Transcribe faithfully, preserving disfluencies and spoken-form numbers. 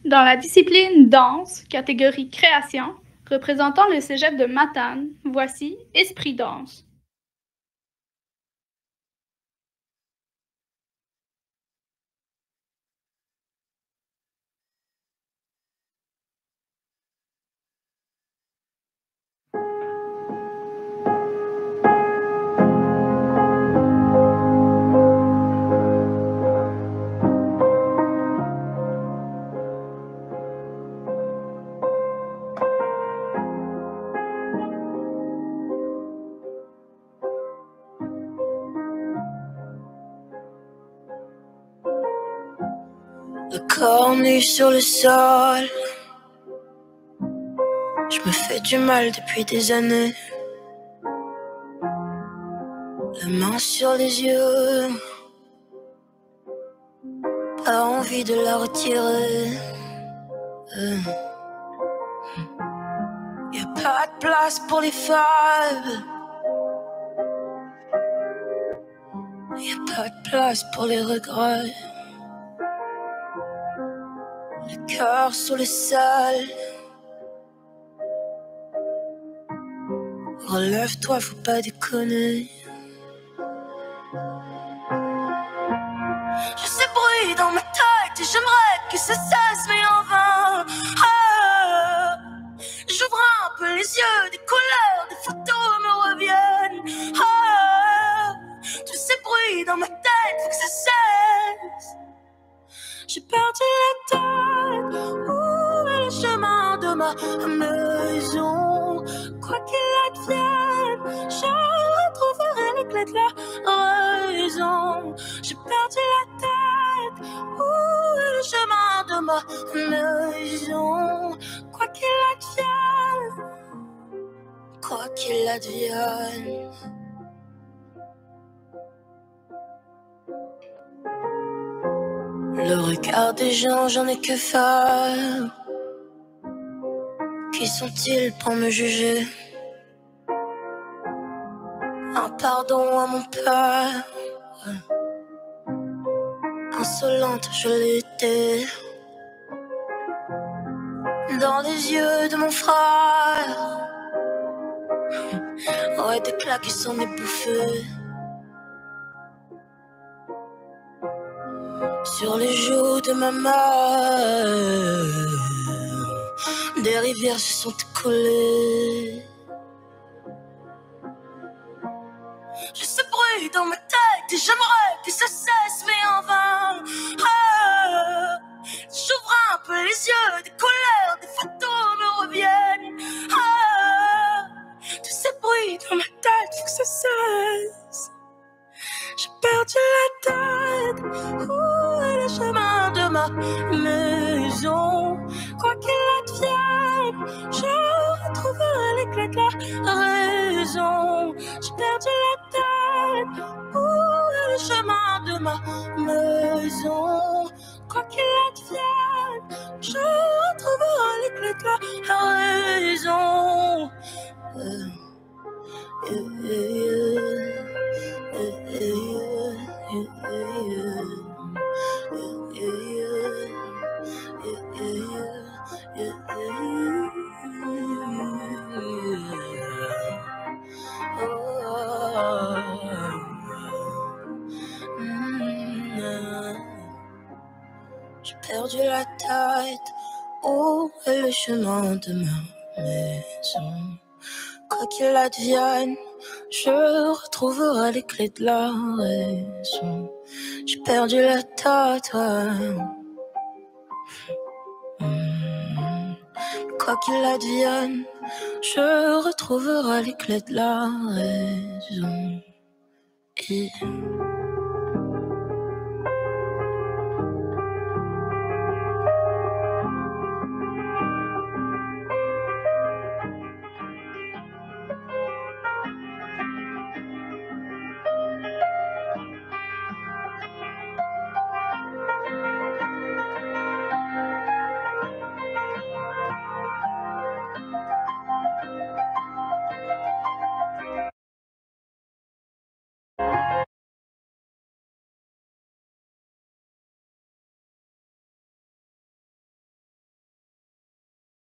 Dans la discipline danse, catégorie création, représentant le cégep de Matane, voici Esprit danse. Le corps nu sur le sol, je me fais du mal depuis des années. La main sur les yeux, pas envie de la retirer. euh. Y a pas de place pour les fables, y a pas de place pour les regrets. Le cœur sur le sol, relève-toi, faut pas déconner. Je sais bruit dans ma tête et j'aimerais que ça cesse, mais en vain. Ah, j'ouvre un peu les yeux, des couleurs, des photos me reviennent. Ah, tous ces bruits dans ma tête, faut que ça cesse. J'ai perdu la tête, où est le chemin de ma maison? Quoi qu'il advienne, je retrouverai les clés de la raison. J'ai perdu la tête, où est le chemin de ma maison? Quoi qu'il advienne, quoi qu'il advienne. Le regard des gens, j'en ai que faire. Qui sont-ils pour me juger? Un pardon à mon père. Insolente, je l'étais. Dans les yeux de mon frère. Ouais, des claques qui s'en est bouffé. Sur les joues de ma mère, des rivières se sont écoulées. Je sais bruit dans ma tête et j'aimerais que ça cesse, mais en vain. Ah, j'ouvre un peu les yeux, des couleurs, des photos me reviennent. Ah, tous ces bruits dans ma tête, faut que ça cesse. J'ai perdu la tête, où est le chemin de ma maison? Quoi qu'il advienne, je retrouverai les clés de la raison. J'ai perdu la tête, où est le chemin de ma maison? Quoi qu'il advienne, je retrouverai les clés de la raison. euh, euh, euh. J'ai perdu la tête, où est le chemin de ma maison? Quoi qu'il advienne, je retrouverai les clés de la raison. J'ai perdu la tête, ouais. Mmh. Quoi qu'il advienne, je retrouverai les clés de la raison. Et...